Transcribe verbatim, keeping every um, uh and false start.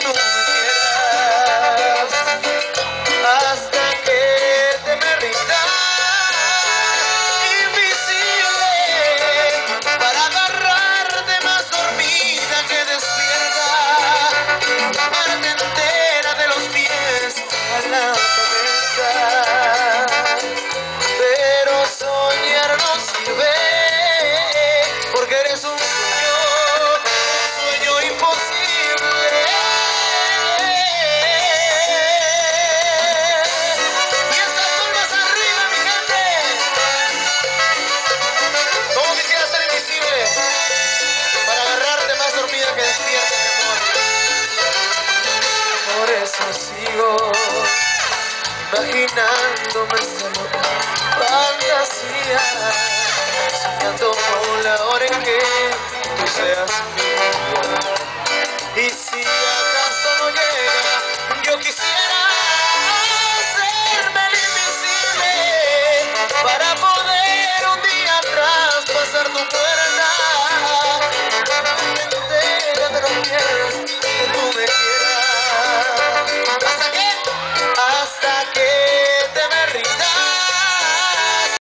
tú me quieras, hasta que te me rindas, invisible, para agarrarte más dormida que despierta, parte entera de los pies a la cabeza. Pero soñar no sirve, porque eres un sueño, un sueño imposible. Y estas palmas arriba, mi gente, como quisiera ser invisible, para agarrarte más dormida que despierta, mi amor. Por eso sigo imaginándome esta loca fantasía, soñando con la hora en que tú seas mía.